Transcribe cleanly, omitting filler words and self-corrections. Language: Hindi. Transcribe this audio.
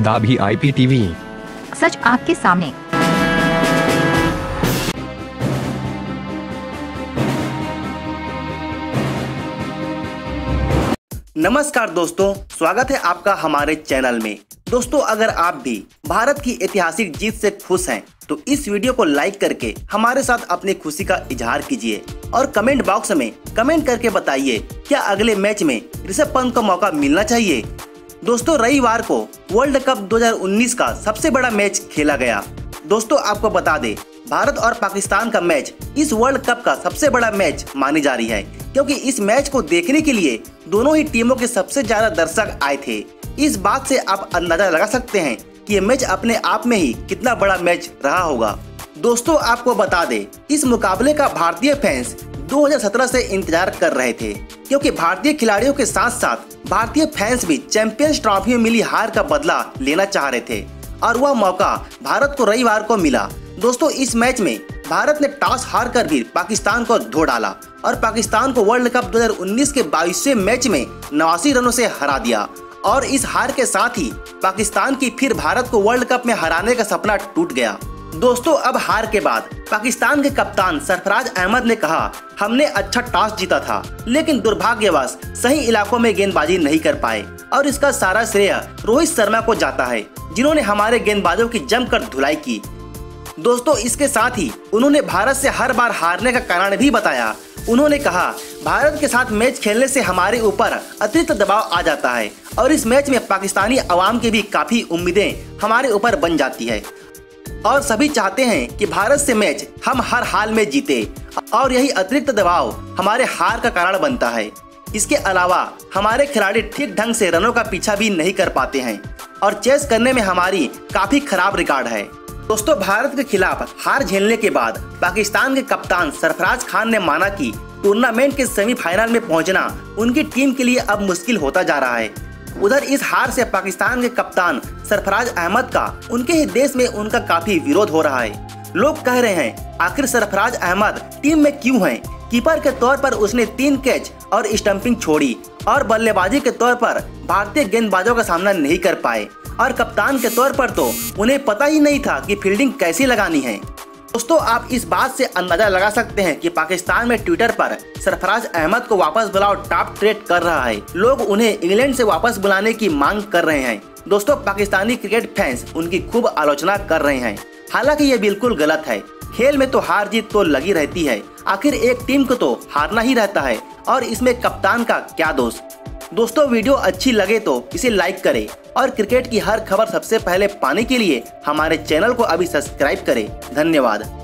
आदाबी IPTV, सच आपके सामने। नमस्कार दोस्तों, स्वागत है आपका हमारे चैनल में। दोस्तों, अगर आप भी भारत की ऐतिहासिक जीत से खुश हैं तो इस वीडियो को लाइक करके हमारे साथ अपनी खुशी का इजहार कीजिए और कमेंट बॉक्स में कमेंट करके बताइए क्या अगले मैच में ऋषभ पंत को मौका मिलना चाहिए। दोस्तों, रविवार को वर्ल्ड कप 2019 का सबसे बड़ा मैच खेला गया। दोस्तों, आपको बता दें, भारत और पाकिस्तान का मैच इस वर्ल्ड कप का सबसे बड़ा मैच मानी जा रही है, क्योंकि इस मैच को देखने के लिए दोनों ही टीमों के सबसे ज्यादा दर्शक आए थे। इस बात से आप अंदाजा लगा सकते हैं कि ये मैच अपने आप में ही कितना बड़ा मैच रहा होगा। दोस्तों, आपको बता दें, इस मुकाबले का भारतीय फैंस 2017 से इंतजार कर रहे थे, क्योंकि भारतीय खिलाड़ियों के साथ साथ भारतीय फैंस भी चैंपियंस ट्रॉफी में मिली हार का बदला लेना चाह रहे थे और वह मौका भारत को रविवार को मिला। दोस्तों, इस मैच में भारत ने टॉस हारकर भी पाकिस्तान को धो डाला और पाकिस्तान को वर्ल्ड कप 2019 के 22वें मैच में 89 रनों से हरा दिया और इस हार के साथ ही पाकिस्तान की फिर भारत को वर्ल्ड कप में हराने का सपना टूट गया। दोस्तों, अब हार के बाद पाकिस्तान के कप्तान सरफराज अहमद ने कहा, हमने अच्छा टॉस जीता था लेकिन दुर्भाग्यवश सही इलाकों में गेंदबाजी नहीं कर पाए और इसका सारा श्रेय रोहित शर्मा को जाता है, जिन्होंने हमारे गेंदबाजों की जमकर धुलाई की। दोस्तों, इसके साथ ही उन्होंने भारत से हर बार हारने का कारण भी बताया। उन्होंने कहा, भारत के साथ मैच खेलने से हमारे ऊपर अतिरिक्त दबाव आ जाता है और इस मैच में पाकिस्तानी अवाम की भी काफी उम्मीदें हमारे ऊपर बन जाती है और सभी चाहते हैं कि भारत से मैच हम हर हाल में जीते और यही अतिरिक्त दबाव हमारे हार का कारण बनता है। इसके अलावा हमारे खिलाड़ी ठीक ढंग से रनों का पीछा भी नहीं कर पाते हैं और चेस करने में हमारी काफी खराब रिकॉर्ड है। दोस्तों, भारत के खिलाफ हार झेलने के बाद पाकिस्तान के कप्तान सरफराज खान ने माना कि टूर्नामेंट के सेमीफाइनल में पहुंचना उनकी टीम के लिए अब मुश्किल होता जा रहा है। उधर इस हार से पाकिस्तान के कप्तान सरफराज अहमद का उनके ही देश में उनका काफी विरोध हो रहा है। लोग कह रहे हैं, आखिर सरफराज अहमद टीम में क्यों हैं? कीपर के तौर पर उसने 3 कैच और स्टंपिंग छोड़ी और बल्लेबाजी के तौर पर भारतीय गेंदबाजों का सामना नहीं कर पाए और कप्तान के तौर पर तो उन्हें पता ही नहीं था कि फील्डिंग कैसी लगानी है। दोस्तों, आप इस बात से अंदाजा लगा सकते हैं कि पाकिस्तान में ट्विटर पर सरफराज अहमद को वापस बुलाओ टॉप ट्रेड कर रहा है। लोग उन्हें इंग्लैंड से वापस बुलाने की मांग कर रहे हैं। दोस्तों, पाकिस्तानी क्रिकेट फैंस उनकी खूब आलोचना कर रहे हैं, हालांकि ये बिल्कुल गलत है। खेल में तो हार जीत तो लगी रहती है, आखिर एक टीम को तो हारना ही रहता है और इसमें कप्तान का क्या दोष। दोस्तों, वीडियो अच्छी लगे तो इसे लाइक करें और क्रिकेट की हर खबर सबसे पहले पाने के लिए हमारे चैनल को अभी सब्सक्राइब करें। धन्यवाद।